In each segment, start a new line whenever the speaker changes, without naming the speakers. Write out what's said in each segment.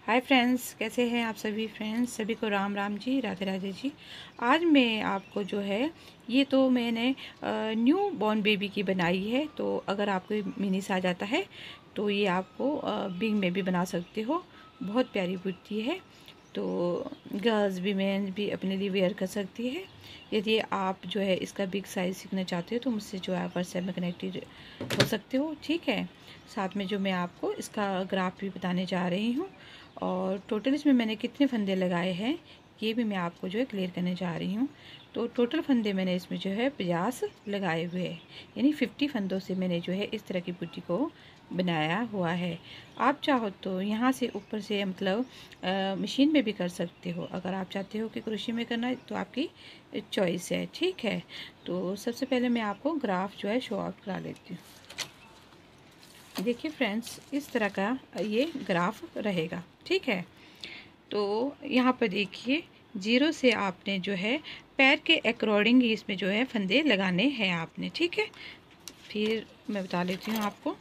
Hi friends, कैसे हैं आप सभी फ्रेंड्स। सभी को राम राम जी, राधे राधे जी। आज मैं आपको जो है ये तो मैंने न्यू बॉर्न बेबी की बनाई है। तो अगर आपको मिनी साइज आता है तो ये आपको बिग में भी बना सकते हो। बहुत प्यारी बुट्टी है। तो गर्ल्स भी मेन भी अपने लिए वेयर कर सकती है। यदि आप जो है इसका बिग साइज़ सीखना चाहते हो तो मुझसे जो है व्हाट्सएप में कनेक्टेड हो सकते हो, ठीक है। साथ में जो मैं आपको इसका ग्राफ भी बताने जा रही हूँ और टोटल इसमें मैंने कितने फंदे लगाए हैं ये भी मैं आपको जो है क्लियर करने जा रही हूँ। तो टोटल फंदे मैंने इसमें जो है 50 लगाए हुए हैं, यानी 50 फंदों से मैंने जो है इस तरह की बुट्टी को बनाया हुआ है। आप चाहो तो यहाँ से ऊपर से मतलब मशीन में भी कर सकते हो। अगर आप चाहते हो कि क्रोशे में करना है तो आपकी चॉइस है, ठीक है। तो सबसे पहले मैं आपको ग्राफ जो है शो आउट करा लेती हूँ। देखिए फ्रेंड्स, इस तरह का ये ग्राफ रहेगा, ठीक है। तो यहाँ पर देखिए 0 से आपने जो है पैर के अकॉर्डिंग ही इसमें जो है फंदे लगाने हैं आपने, ठीक है। फिर मैं बता लेती हूँ आपको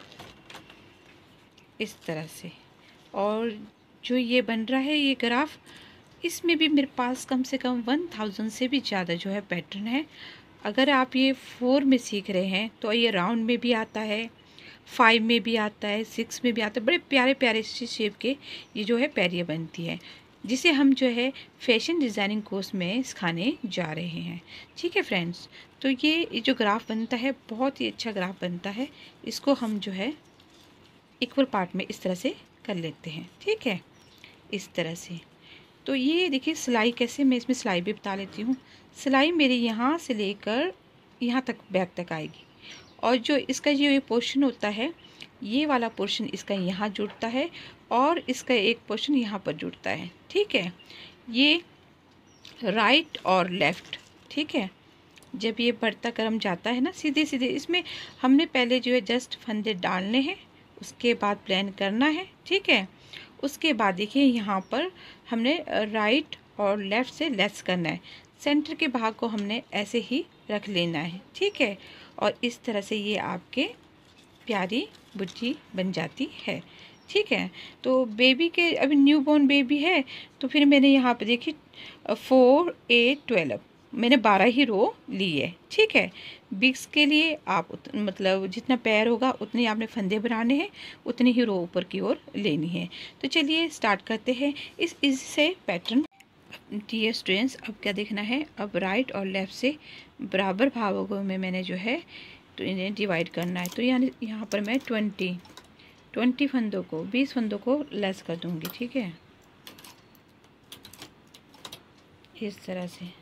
इस तरह से। और जो ये बन रहा है ये ग्राफ, इसमें भी मेरे पास कम से कम 1000 से भी ज़्यादा जो है पैटर्न है। अगर आप ये 4 में सीख रहे हैं तो ये राउंड में भी आता है, 5 में भी आता है, 6 में भी आता है। बड़े प्यारे प्यारे से शेप के ये जो है पैरियाँ बनती है, जिसे हम जो है फैशन डिज़ाइनिंग कोर्स में सिखाने जा रहे हैं, ठीक है फ्रेंड्स। तो ये जो ग्राफ बनता है बहुत ही अच्छा ग्राफ बनता है। इसको हम जो है इक्वल पार्ट में इस तरह से कर लेते हैं, ठीक है, इस तरह से। तो ये देखिए सिलाई कैसे, मैं इसमें सिलाई भी बता लेती हूँ। सिलाई मेरी यहाँ से लेकर यहाँ तक बैक तक आएगी और जो इसका जो ये पोर्शन होता है ये वाला पोर्शन इसका यहाँ जुड़ता है और इसका एक पोर्शन यहाँ पर जुड़ता है, ठीक है। ये राइट और लेफ़्ट, ठीक है। जब ये बढ़ता क्रम जाता है ना सीधे सीधे, इसमें हमने पहले जो है जस्ट फंदे डालने हैं, उसके बाद प्लान करना है, ठीक है। उसके बाद देखिए यहाँ पर हमने राइट और लेफ़्ट से लेस करना है। सेंटर के भाग को हमने ऐसे ही रख लेना है, ठीक है। और इस तरह से ये आपके प्यारी बुट्टी बन जाती है, ठीक है। तो बेबी के अभी न्यू बॉर्न बेबी है तो फिर मैंने यहाँ पे देखिए 4 8 12 मैंने 12 ही रो ली है, ठीक है। बिग्स के लिए आप मतलब जितना पैर होगा उतने आपने फंदे बनाने हैं, उतनी ही रो ऊपर की ओर लेनी है। तो चलिए स्टार्ट करते हैं इससे पैटर्न। डियर स्टूडेंट्स, अब क्या देखना है, अब राइट और लेफ़्ट से बराबर भागों में मैंने जो है तो इन्हें डिवाइड करना है। तो यानी यहाँ पर मैं 20 फंदों को 20 फंदों को लेस कर दूँगी, ठीक है, इस तरह से।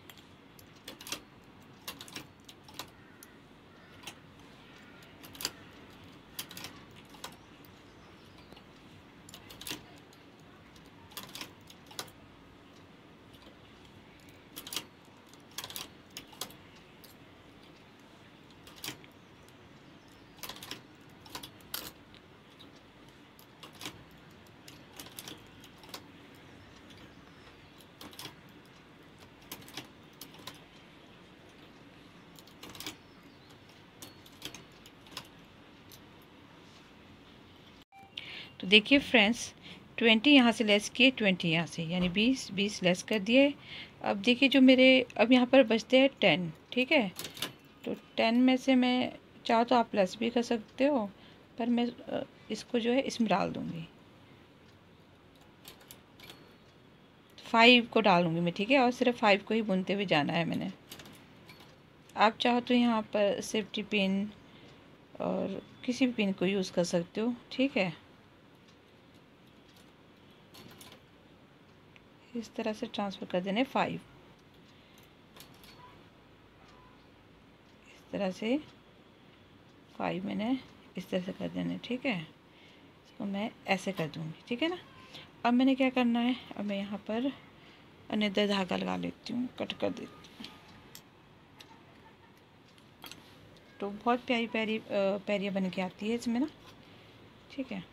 तो देखिए फ्रेंड्स, 20 यहाँ से लेस किए, 20 यहाँ से, यानी 20 लेस कर दिए। अब देखिए जो मेरे अब यहाँ पर बचते हैं 10, ठीक है। तो 10 में से मैं चाहो तो आप प्लस भी कर सकते हो, पर मैं इसको जो है इसमें डाल दूँगी, 5 को डालूँगी मैं, ठीक है। और सिर्फ 5 को ही बुनते हुए जाना है मैंने। आप चाहो तो यहाँ पर सेफ्टी पिन और किसी भी पिन को यूज़ कर सकते हो, ठीक है। इस तरह से ट्रांसफ़र कर देने 5, इस तरह से 5 मैंने इस तरह से कर देने, ठीक है। इसको मैं ऐसे कर दूँगी, ठीक है ना। अब मैंने क्या करना है, अब मैं यहाँ पर अनदर धागा लगा लेती हूँ, कट कर देती हूँ। तो बहुत प्यारी प्यारी पैरियाँ बन के आती है इसमें ना, ठीक है,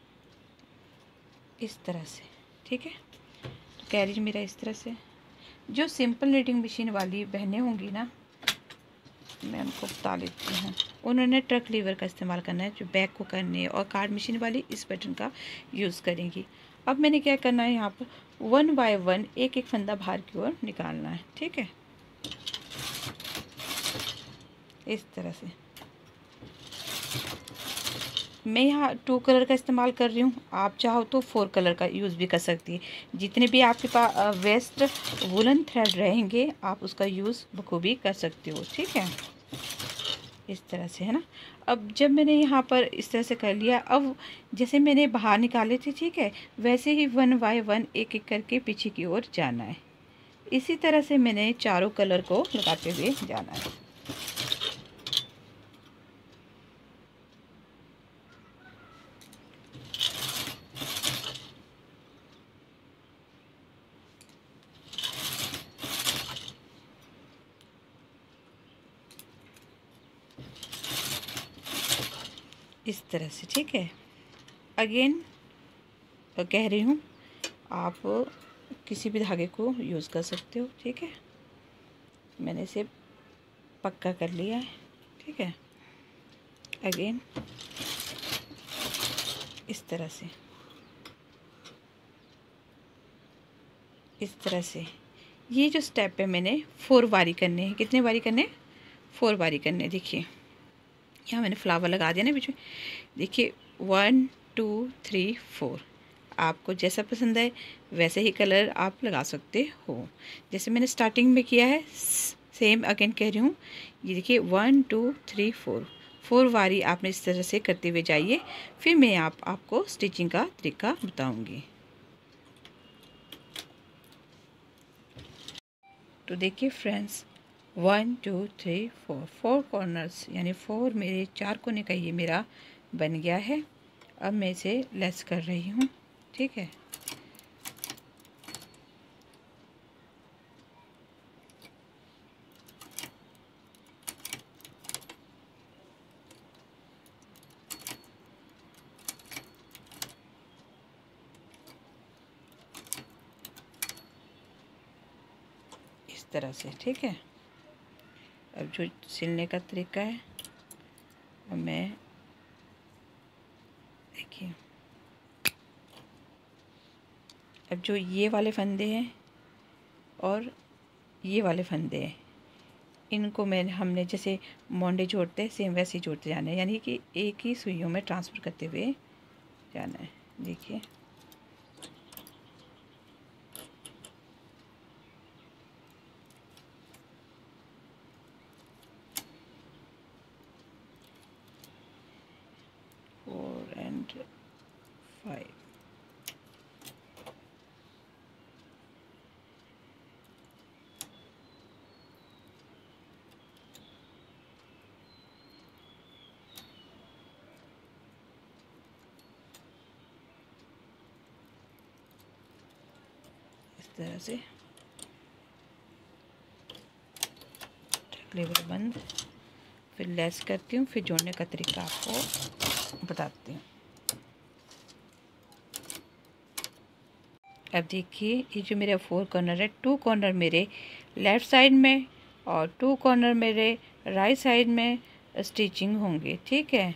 इस तरह से, ठीक है। तो कैरिज मेरा इस तरह से। जो सिंपल नीटिंग मशीन वाली बहनें होंगी ना, मैं उनको बता लेती हूँ, उन्होंने ट्रक लीवर का इस्तेमाल करना है जो बैक को करने है, और कार्ड मशीन वाली इस बटन का यूज़ करेंगी। अब मैंने क्या करना है, यहाँ पर 1 बाय 1 एक एक फंदा बाहर की ओर निकालना है। ठीक है, इस तरह से। मैं यहाँ 2 कलर का इस्तेमाल कर रही हूँ, आप चाहो तो 4 कलर का यूज़ भी कर सकती है। जितने भी आपके पास वेस्ट वुलन थ्रेड रहेंगे आप उसका यूज़ बखूबी कर सकते हो। ठीक है, इस तरह से, है ना। अब जब मैंने यहाँ पर इस तरह से कर लिया, अब जैसे मैंने बाहर निकाले थे, ठीक है, वैसे ही 1 बाय 1 एक एक करके पीछे की ओर जाना है। इसी तरह से मैंने चारों कलर को लगाते हुए जाना है। इस तरह से, ठीक है। अगेन कह रही हूँ, आप किसी भी धागे को यूज़ कर सकते हो। ठीक है, मैंने इसे पक्का कर लिया है। ठीक है, अगेन इस तरह से, इस तरह से। ये जो स्टेप है मैंने 4 बारी करने हैं। कितने बारी करने? 4 बारी करने। देखिए यहाँ मैंने फ्लावर लगा दिया ना बीच में। देखिए 1 2 3 4। आपको जैसा पसंद है वैसे ही कलर आप लगा सकते हो। जैसे मैंने स्टार्टिंग में किया है, सेम अगेन कह रही हूँ। ये देखिए 1 2 3 4, 4 बारी आपने इस तरह से करते हुए जाइए। फिर मैं आपको स्टिचिंग का तरीका बताऊँगी। तो देखिए फ्रेंड्स, 1 2 3 4, 4 कॉर्नर्स यानी 4 मेरे 4 कोने का ये मेरा बन गया है। अब मैं इसे लेस कर रही हूँ। ठीक है, इस तरह से। ठीक है, अब जो सिलने का तरीका है, अब मैं देखिए, अब जो ये वाले फंदे हैं और ये वाले फंदे हैं, इनको हमने जैसे मोंडे जोड़ते हैं सेम वैसे ही जोड़ते जाना है, यानी कि एक ही सुइयों में ट्रांसफ़र करते हुए जाना है। देखिए फोर एंड 5। इस तरह से लेवल बंद, फिर लेस करती हूँ, फिर जोड़ने का तरीका आपको बताती हूँ। अब देखिए ये जो मेरा 4 कॉर्नर है, 2 कॉर्नर मेरे लेफ़्ट साइड में और 2 कॉर्नर मेरे राइट साइड में स्टिचिंग होंगे। ठीक है,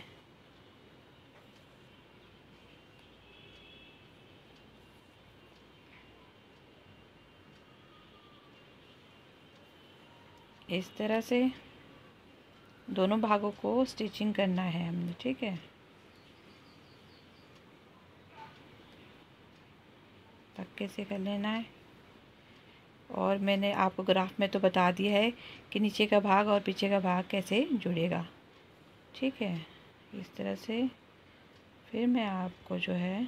इस तरह से दोनों भागों को स्टिचिंग करना है हमने। ठीक है, पक्के से कर लेना है। और मैंने आपको ग्राफ में तो बता दिया है कि नीचे का भाग और पीछे का भाग कैसे जुड़ेगा। ठीक है, इस तरह से फिर मैं आपको जो है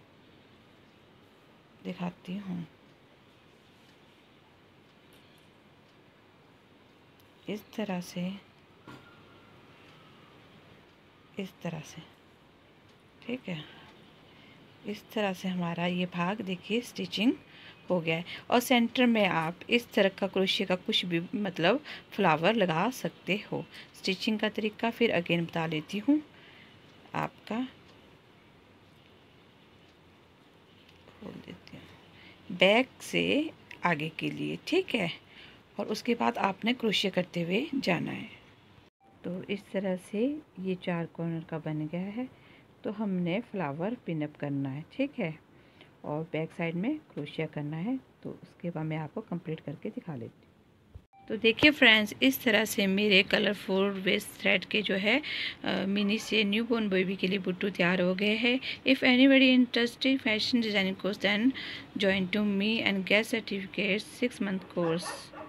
दिखाती हूँ। इस तरह से, इस तरह से। ठीक है, इस तरह से हमारा ये भाग देखिए स्टिचिंग हो गया है। और सेंटर में आप इस तरह का क्रोशिया का कुछ भी मतलब फ्लावर लगा सकते हो। स्टिचिंग का तरीका फिर अगेन बता लेती हूँ आपका, खोल देती हूँ बैक से आगे के लिए। ठीक है, और उसके बाद आपने क्रोशिया करते हुए जाना है। तो इस तरह से ये 4 कॉर्नर का बन गया है। तो हमने फ्लावर पिन अप करना है। ठीक है, और बैक साइड में क्रोशिया करना है। तो उसके बाद मैं आपको कंप्लीट करके दिखा लेती हूँ। तो देखिए फ्रेंड्स, इस तरह से मेरे कलरफुल वेस्ट थ्रेड के जो है मिनी से न्यू बॉर्न बेबी के लिए बुट्टू तैयार हो गए हैं। If anybody interested fashion designing course then join to me and get certificate 6-month course।